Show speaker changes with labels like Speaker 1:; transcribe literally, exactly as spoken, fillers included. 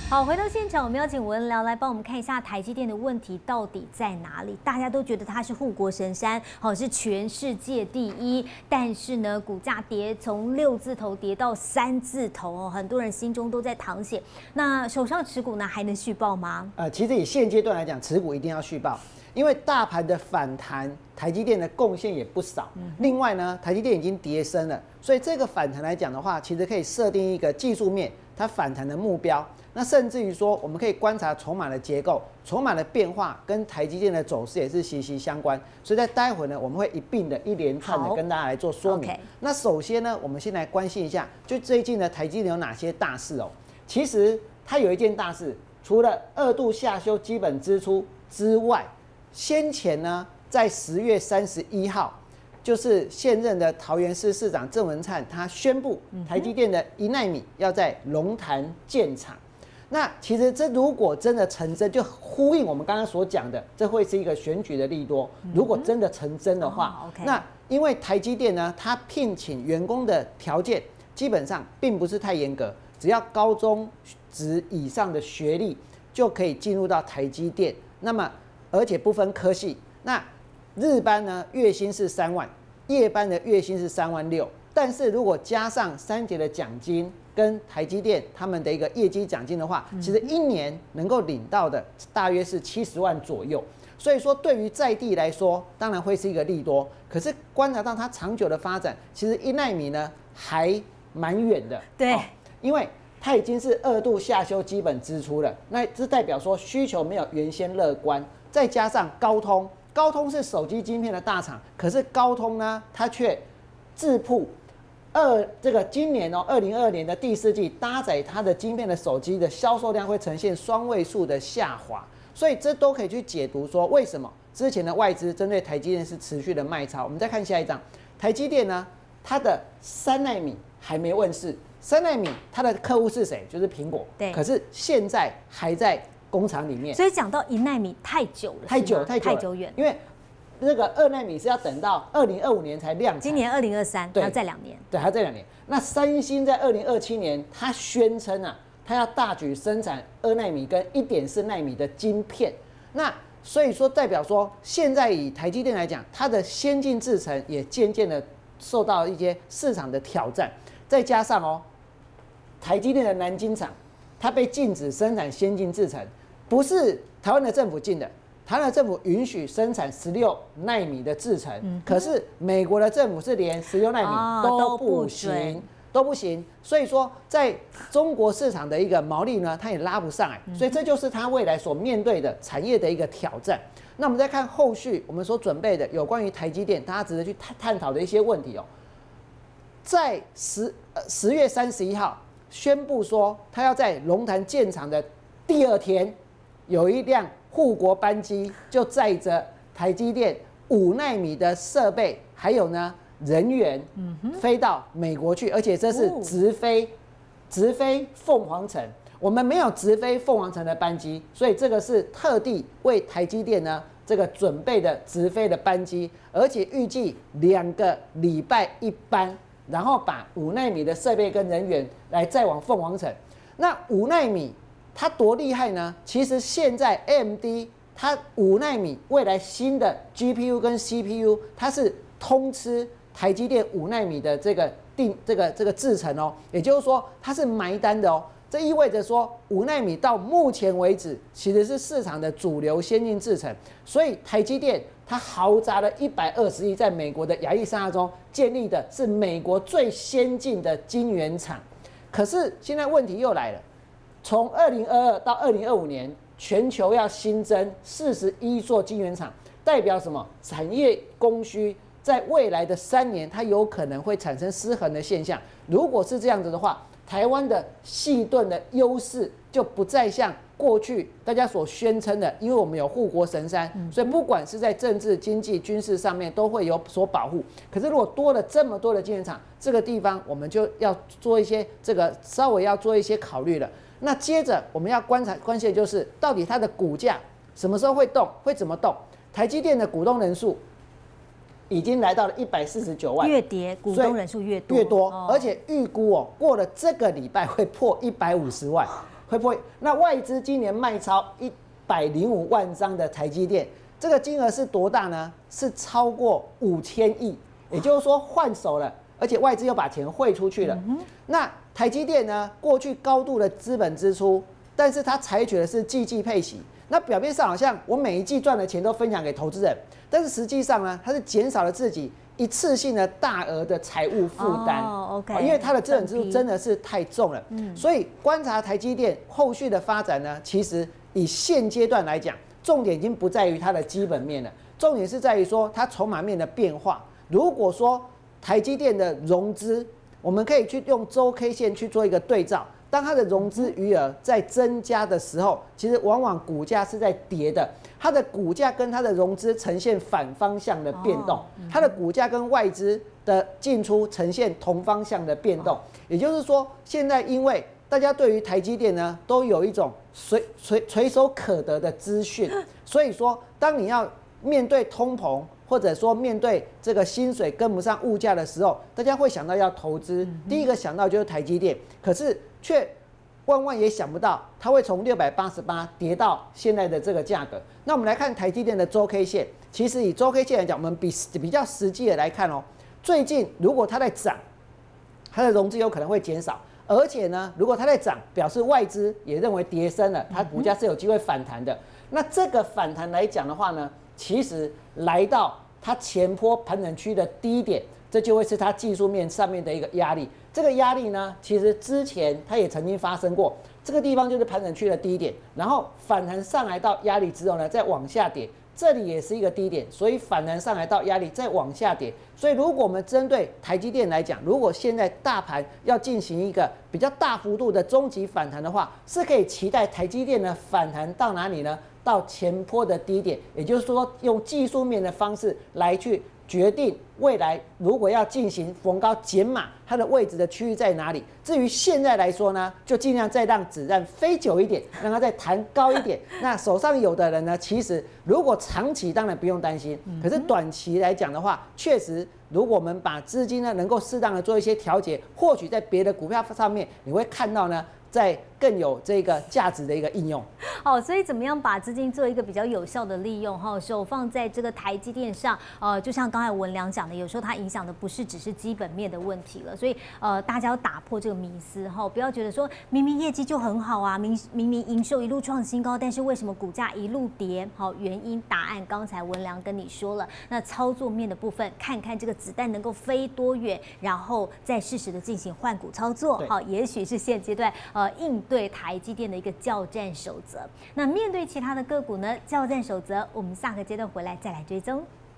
Speaker 1: 好，回到现场，我们要请文聊来帮我们看一下台积电的问题到底在哪里？大家都觉得它是护国神山，好是全世界第一，但是呢，股价跌从六字头跌到三字头哦，很多人心中都在淌血。那手上持股呢，还能续报吗？
Speaker 2: 呃，其实以现阶段来讲，持股一定要续报，因为大盘的反弹，台积电的贡献也不少。嗯、另外呢，台积电已经跌深了，所以这个反弹来讲的话，其实可以设定一个技术面它反弹的目标。那甚至于说，我们可以观察筹码的结构、筹码的变化，跟台积电的走势也是息息相关。所以在待会呢，我们会一并的一连串的跟大家来做说明。那首先呢，我们先来关心一下，就最近的台积电有哪些大事哦？其实它有一件大事，除了二度下修基本支出之外，先前呢，在十月三十一号。就是现任的桃园市市长郑文灿，他宣布台积电的一奈米要在龙潭建厂。那其实这如果真的成真，就呼应我们刚刚所讲的，这会是一个选举的利多。如果真的成真的话，
Speaker 1: 哦 okay、
Speaker 2: 那因为台积电呢，它聘请员工的条件基本上并不是太严格，只要高中职以上的学历就可以进入到台积电。那么而且不分科系，那日班呢月薪是三万，夜班的月薪是三万六。但是如果加上三节的奖金跟台积电他们的一个业绩奖金的话，其实一年能够领到的大约是七十万左右。所以说对于在地来说，当然会是一个利多。可是观察到它长久的发展，其实一奈米呢还蛮远的。
Speaker 1: 对、哦，
Speaker 2: 因为它已经是二度下修基本支出了，那这代表说需求没有原先乐观，再加上高通。高通是手机晶片的大厂，可是高通呢，它却自曝二这个今年哦，二零二二年的第四季搭载它的晶片的手机的销售量会呈现双位数的下滑，所以这都可以去解读说为什么之前的外资针对台积电是持续的卖超。我们再看下一张，台积电呢，它的三奈米还没问世，三奈米它的客户是谁？就是苹果。
Speaker 1: 对，
Speaker 2: 可是现在还在工厂里面，
Speaker 1: 所以讲到一奈米太久了，
Speaker 2: 太久太久
Speaker 1: 太久远，
Speaker 2: 因为那个二奈米是要等到二零二五年才量产，
Speaker 1: 今年二零二三，还要再两年，
Speaker 2: 对，还要再两年。那三星在二零二七年，它宣称啊，它要大举生产二奈米跟一点四奈米的晶片。那所以说，代表说，现在以台积电来讲，它的先进制程也渐渐的受到一些市场的挑战，再加上哦，台积电的南京厂，它被禁止生产先进制程。不是台湾的政府禁的，台湾的政府允许生产十六奈米的制程，嗯、可是美国的政府是连十六奈米都不行，哦、都不行。所以说，在中国市场的一个毛利呢，它也拉不上来，所以这就是它未来所面对的产业的一个挑战。那我们再看后续我们所准备的有关于台积电，大家值得去探探讨的一些问题哦。在十呃十月三十一号宣布说，它要在龙潭建厂的第二天。有一辆护国班机就载着台积电五奈米的设备，还有呢人员，飞到美国去，而且这是直飞，直飞凤凰城。我们没有直飞凤凰城的班机，所以这个是特地为台积电呢这个准备的直飞的班机，而且预计两个礼拜一班，然后把五奈米的设备跟人员来载往凤凰城。那五奈米。它多厉害呢？其实现在 A M D 它五奈米未来新的 G P U 跟 C P U， 它是通吃台积电五奈米的这个定这个这个制程哦，也就是说它是埋单的哦。这意味着说五奈米到目前为止其实是市场的主流先进制程，所以台积电它豪砸了一百二十亿，在美国的亚利桑那州建立的是美国最先进的晶圆厂。可是现在问题又来了。从二零二二到二零二五年，全球要新增四十一座晶圆厂，代表什么？产业供需在未来的三年，它有可能会产生失衡的现象。如果是这样子的话，台湾的细盾的优势就不再像过去大家所宣称的，因为我们有护国神山，所以不管是在政治、经济、军事上面都会有所保护。可是如果多了这么多的晶圆厂，这个地方我们就要做一些这个稍微要做一些考虑了。那接着我们要观察关键就是，到底它的股价什么时候会动，会怎么动？台积电的股东人数已经来到了一百四十九万，
Speaker 1: 越跌股东人数越多
Speaker 2: 越多，哦、而且预估哦，过了这个礼拜会破一百五十万。 会不会？那外资今年卖超一百零五万张的台积电，这个金额是多大呢？是超过五千亿，也就是说换手了，而且外资又把钱汇出去了。嗯、那台积电呢，过去高度的资本支出，但是它采取的是季季配息。那表面上好像我每一季赚的钱都分享给投资人，但是实际上呢，它是减少了自己一次性的大额的财务负担。
Speaker 1: 哦 ，OK，
Speaker 2: 因为它的资本支出真的是太重了。嗯，所以观察台积电后续的发展呢，其实以现阶段来讲，重点已经不在于它的基本面了，重点是在于说它筹码面的变化。如果说台积电的融资，我们可以去用周 K 线去做一个对照。当它的融资余额在增加的时候，其实往往股价是在跌的。它的股价跟它的融资呈现反方向的变动，它的股价跟外资的进出呈现同方向的变动。也就是说，现在因为大家对于台积电呢都有一种随随垂手可得的资讯，所以说当你要面对通膨，或者说面对这个薪水跟不上物价的时候，大家会想到要投资，第一个想到就是台积电，可是却万万也想不到它会从六百八十八跌到现在的这个价格。那我们来看台积电的周 K 线，其实以周 K 线来讲，我们比比较实际的来看哦，最近如果它在涨，它的融资有可能会减少。而且呢，如果它在涨，表示外资也认为跌深了，它股价是有机会反弹的。那这个反弹来讲的话呢，其实来到它前波盘整区的低点，这就会是它技术面上面的一个压力。这个压力呢，其实之前它也曾经发生过，这个地方就是盘整区的低点，然后反弹上来到压力之后呢，再往下跌。这里也是一个低点，所以反弹上来到压力再往下跌。所以如果我们针对台积电来讲，如果现在大盘要进行一个比较大幅度的终极反弹的话，是可以期待台积电的反弹到哪里呢？到前波的低点，也就是说用技术面的方式来去决定未来如果要进行逢高减码，它的位置的区域在哪里。至于现在来说呢，就尽量再让子弹飞久一点，让它再弹高一点。那手上有的人呢，其实如果长期当然不用担心，可是短期来讲的话，确实如果我们把资金呢能够适当的做一些调节，或许在别的股票上面你会看到呢，在更有这个价值的一个应用。
Speaker 1: 好，所以怎么样把资金做一个比较有效的利用？哈，手放在这个台积电上，呃，就像刚才文良讲的，有时候它影响的不是只是基本面的问题了。所以呃，大家要打破这个迷思哈，不要觉得说明明业绩就很好啊，明明明营收一路创新高，但是为什么股价一路跌？好，原因答案刚才文良跟你说了。那操作面的部分，看看这个子弹能够飞多远，然后再适时的进行换股操作。好，也许是现阶段呃应对台积电的一个教战守则。那面对其他的个股呢？教战守则，我们下个阶段回来再来追踪。